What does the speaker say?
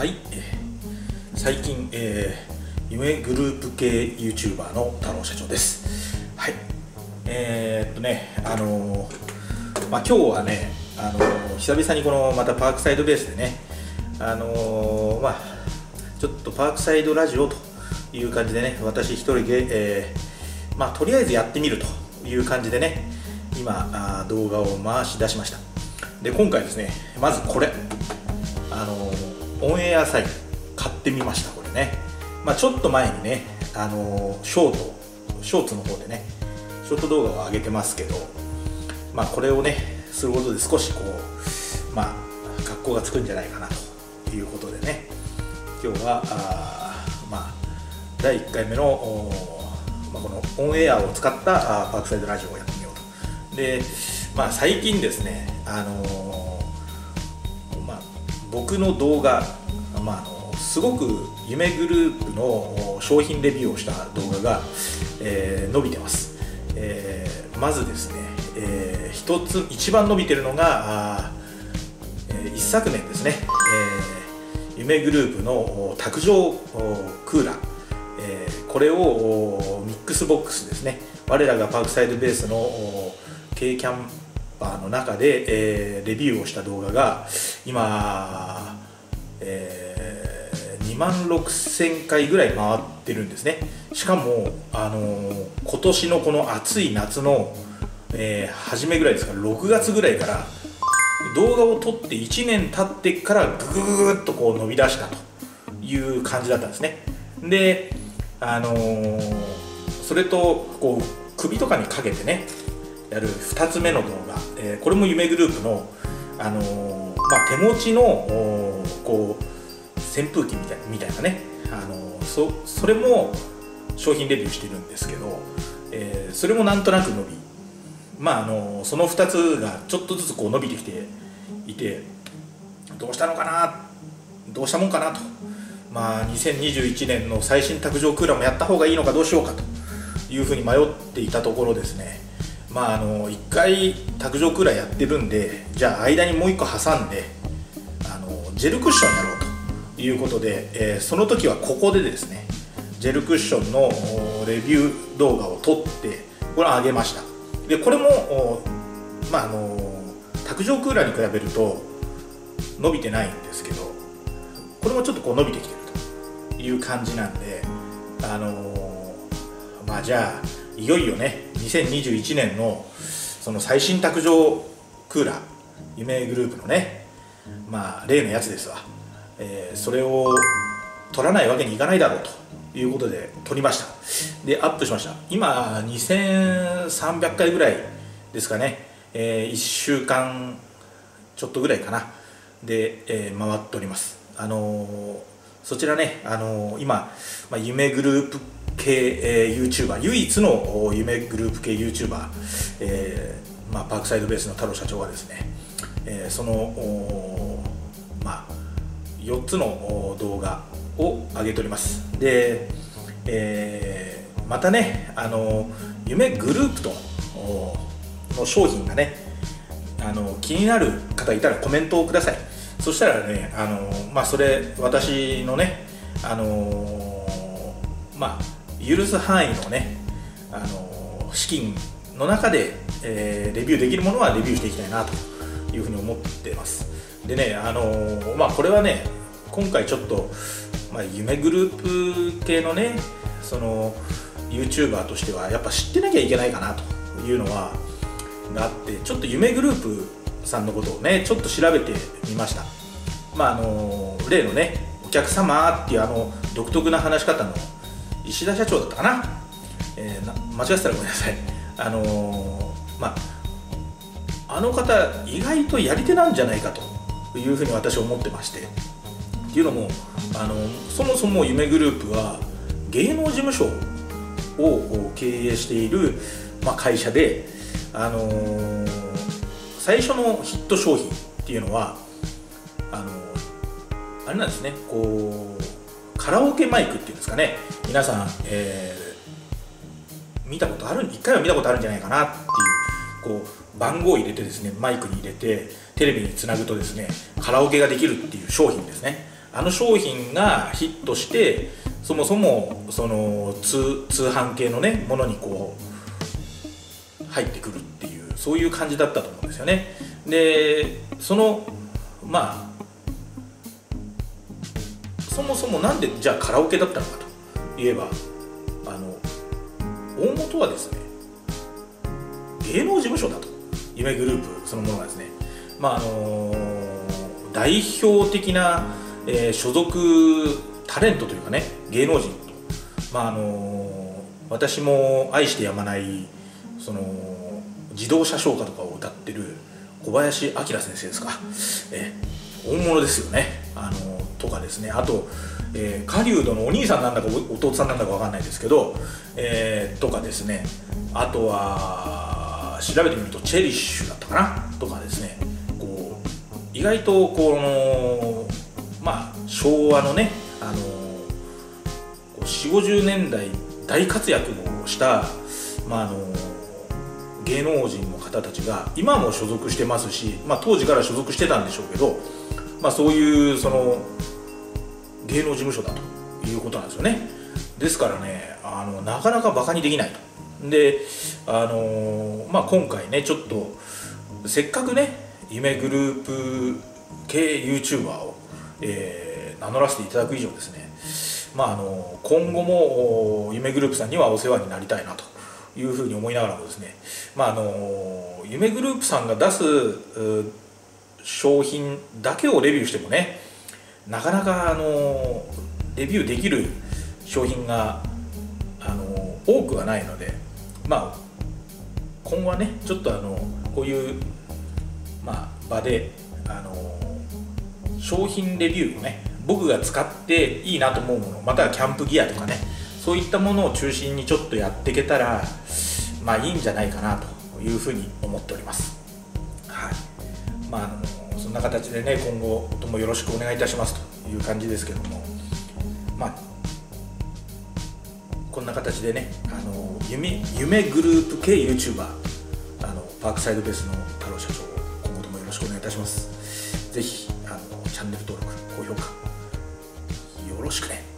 はい、最近、夢グループ系 YouTuber の太郎社長です。はい、今日はね、久々にこのまたパークサイドベースでね、ちょっとパークサイドラジオという感じでね、私一人で、とりあえずやってみるという感じでね、今動画を回し出しました。で、今回ですね、まずこれオンエアサイト買ってみました。これね、ちょっと前にね、ショーツの方でね、ショート動画を上げてますけど、これをねすることで少しこう格好がつくんじゃないかなということでね、今日は第1回目のこのオンエアを使ったパークサイドラジオをやってみようと。で、最近ですね、僕の動画、すごく夢グループの商品レビューをした動画が、伸びてます。まずですね、一番伸びてるのが一昨年ですね、夢グループの卓上クーラー、これをミックスボックスですね、我らがパークサイドベースの軽キャンパーの中で、レビューをした動画が今、2万6000回ぐらい回ってるんですね。しかも、今年のこの暑い夏の、初めぐらいですから、6月ぐらいから動画を撮って1年経ってからぐぐぐっとこう伸び出したという感じだったんですね。で、それとこう首とかにかけてねやる2つ目の動画、これも夢グループの、手持ちのこう扇風機みたいなね、それも商品レビューしてるんですけど、それもなんとなく伸び、その2つがちょっとずつこう伸びてきていて、どうしたもんかなと、2021年の最新卓上クーラーもやった方がいいのかどうしようかというふうに迷っていたところですね、1回卓上クーラーやってるんで、じゃあ間にもう1個挟んでジェルクッションやろうということで、その時はここでですねジェルクッションのレビュー動画を撮ってこれを上げました。でこれも卓上クーラーに比べると伸びてないんですけど、これもちょっとこう伸びてきてるという感じなんで、じゃあいよいよね2021年のその最新卓上クーラー、夢グループのね、例のやつですわ、それを撮らないわけにいかないだろうということで撮りました。でアップしました。今2300回ぐらいですかね、1週間ちょっとぐらいかなで、回っております。そちらね、今、夢グループ系、YouTuber、唯一の夢グループ系 YouTuber、パークサイドベースの太郎社長はですね、その4つの動画を上げております。で、またね、夢グループとの商品がね、気になる方いたらコメントをください。そしたらね、それ私のね、許す範囲のね、資金の中で、レビューできるものはレビューしていきたいなというふうに思ってます。でね、これはね、今回ちょっと、夢グループ系のね、その YouTuber としてはやっぱ知ってなきゃいけないかなというのはがあって、ちょっと夢グループさんのことをねちょっと調べてみました。例のねお客様っていう独特な話し方の石田社長だったかな、間違ってたらごめんなさい。あの方意外とやり手なんじゃないかというふうに私は思ってまして、っていうのもそもそも夢グループは芸能事務所を経営している、会社で、最初のヒット商品っていうのはあれなんですね、こうカラオケマイクっていうんですかね、皆さん、見たことある、1回は見たことあるんじゃないかなっていう、こう番号を入れてですね、マイクに入れてテレビにつなぐとですねカラオケができるっていう商品ですね。 あの商品がヒットして、そもそもその通販系のねものにこう入ってくるっていう、そういう感じだったと思うんですよね。でそのそもそもなんでじゃあカラオケだったのかといえば、大元はですね、芸能事務所だと。夢グループそのものがですね、代表的な、所属タレントというかね、芸能人と、私も愛してやまないその自動車唱歌とかを歌ってる小林明先生ですか、大物ですよね。とかですね、あと、狩人のお兄さんなんだか弟さんなんだか分かんないですけど、とかですね、あとは調べてみるとチェリッシュだったかなとかですね、こう意外とこの昭和のね、40、50年代大活躍をした、芸能人の方たちが今も所属してますし、当時から所属してたんでしょうけど、そういうその芸能事務所だということなんですよね。ですからね、なかなかバカにできないと。で、今回ね、ちょっとせっかくね夢グループ系 YouTuber を、名乗らせていただく以上ですね、今後も夢グループさんにはお世話になりたいなというふうに思いながらもですね、夢グループさんが出す商品だけをレビューしてもね、なかなかレビューできる商品が多くはないので、今後はねちょっとこういう場で商品レビューをね、僕が使っていいなと思うもの、またはキャンプギアとかね、そういったものを中心にちょっとやっていけたらいいんじゃないかなというふうに思っております。はい。そんな形でね、今後ともよろしくお願いいたしますという感じですけども、こんな形でね、夢グループ系 YouTuber、パークサイドベースの太郎社長を今後ともよろしくお願いいたします。ぜひチャンネル登録、高評価よろしくね。